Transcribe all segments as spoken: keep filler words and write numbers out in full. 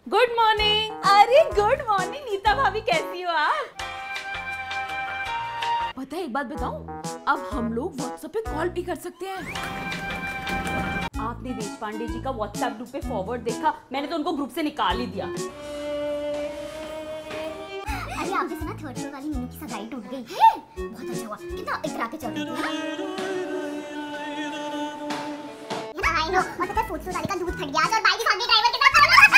Good morning. अरे good morning Neeta भाभी, कैसी हो आप? पता है एक बात बताऊं, अब हम लोग व्हाट्सएप पे कॉल भी कर सकते हैं। आपने देश पांडे जी का व्हाट्सएप ग्रुप पे फॉरवर्ड देखा? मैंने तो उनको ग्रुप से निकाल ही दिया। अरे आपने सुना थर्ड फ्लोर वाली मीनू की सगाई टूट गई है? बहुत अच्छा हुआ, कितना इतरा के चल रही थी। आई नो, और पता है फोर्थ फ्लोर वाले का दूध फट गया और बाइक भागी ड्राइवर कितना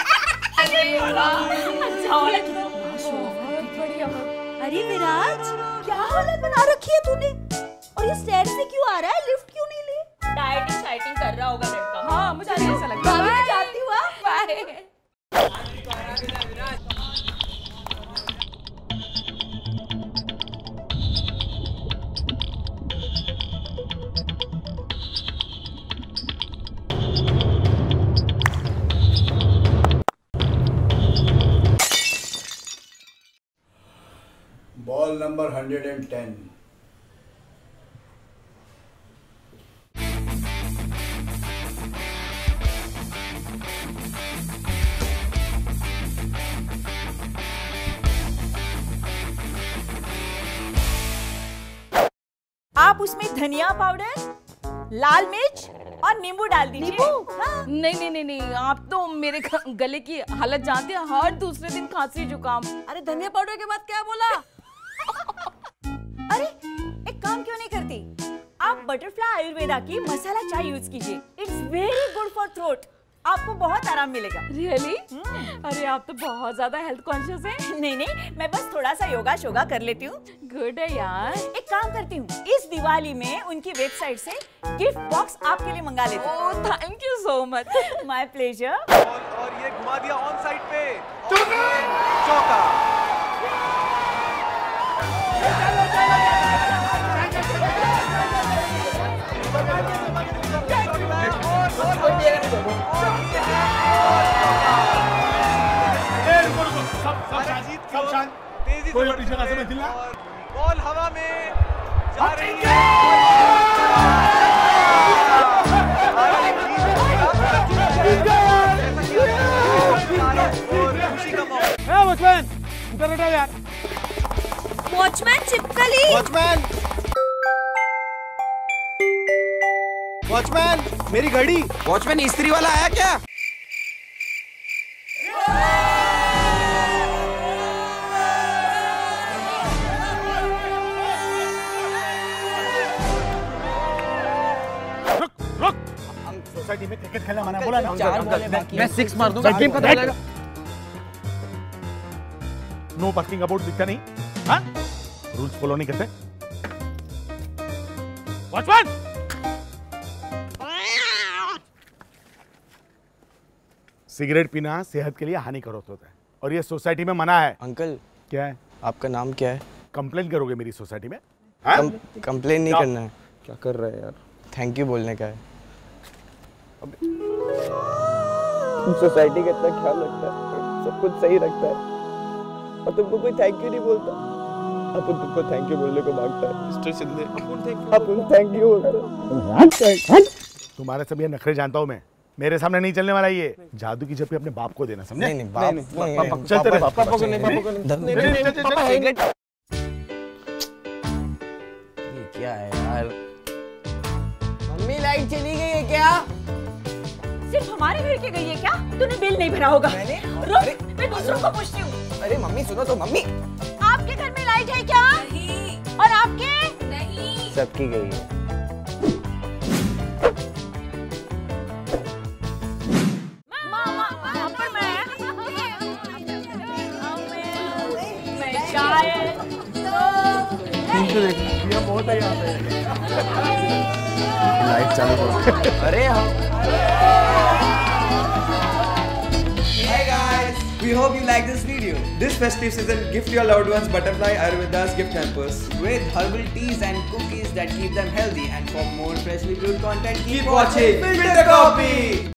अच्छा वाला कितना बढ़िया। अरे विराज, क्या हालत बना रखी है तूने? और ये स्टेयर से क्यों आ रहा है? लिफ्ट क्यों नहीं ले? डाइटिंग शाइटिंग कर रहा होगा लड़का। हाँ मुझे ऐसा लगता है। मैं जाती हूँ। Bye. Ball number hundred and ten. आप उसमें धनिया पाउडर, लाल मिर्च और नींबू डाल दीजिए। हाँ? नहीं नहीं नहीं नहीं, आप तो मेरे गले की हालत जानते हैं, हर दूसरे दिन खांसी जुकाम। अरे धनिया पाउडर के बाद क्या बोला? अरे एक काम क्यों नहीं करती, आप बटरफ्लाई आयुर्वेदा की मसाला चाय यूज कीजिए। It's very good for throat, आपको बहुत आराम मिलेगा। रियली? अरे आप तो बहुत ज्यादा हेल्थ कॉन्शियस हैं। नहीं नहीं, मैं बस थोड़ा सा योगा शोगा कर लेती हूँ। गुड है यार। एक काम करती हूँ, इस दिवाली में उनकी वेबसाइट से गिफ्ट बॉक्स आपके लिए मंगा लेती हूँ। Oh thank you so much. My pleasure. और, और ये घुमा दिया ऑन साइड पे, चौका। तेजी से पीछे का समय दिला। बॉल हवा में जा रही है। खुशी का मौका। वॉचमैन उधर हटो यार। वॉचमैन चिपकली। वॉचमैन, वॉचमैन मेरी घड़ी। वॉचमैन इस्त्री वाला आया क्या? रुक रुक, हम सोसाइटी में क्रिकेट खेलना मना बोला ना। चार बॉलें बाकी हैं। मैं सिक्स मार दूंगा। गेम का रहेगा। नो पार्किंग अबाउट दिखता नहीं? हाँ? रूल्स फॉलो नहीं करते? वॉचमैन! सिगरेट पीना सेहत के लिए हानिकारक होता है और ये सोसाइटी में मना है। अंकल क्या है? आपका नाम क्या है? कंप्लेन करोगे मेरी सोसाइटी में? कम, कंप्लेन नहीं करना है। क्या कर रहा है यार? थैंक यू बोलने का है। सोसाइटी का इतना ख्याल रखता है, सब कुछ सही रखता है और तुमको कोई थैंक यू नहीं बोलता। अपन तुमको थैंक यू बोलने को मांगता है। मिस्टर शिंदे, अपन थैंक यू बोलता। तुम्हारे सब ये नखरे जानता हूँ मैं, मेरे सामने नहीं चलने वाला ये। जादू की झप्पी अपने बाप को देना, समझे? नहीं नहीं बाप, नहीं चल तेरे पापा को नहीं, पापा को नहीं। ये क्या है यार? मम्मी लाइट चली गई है क्या? सिर्फ हमारे घर के गई है क्या? तूने बिल नहीं भरा होगा। मैंने? रुक, मैं दूसरों को पूछती हूँ। अरे मम्मी सुनो तो। मम्मी आपके घर में लाइट है क्या? नहीं। और आपके? नहीं। सबकी गई है। ये बहुत है यहाँ पे। लाइट चालू करो। अरे हम Hey guys, we hope you like this video. This festive season, gift your loved ones Butterfly Ayurveda's gift hampers with herbal teas and cookies that keep them healthy. And for more freshly brewed content, keep, keep watching FilterCopy.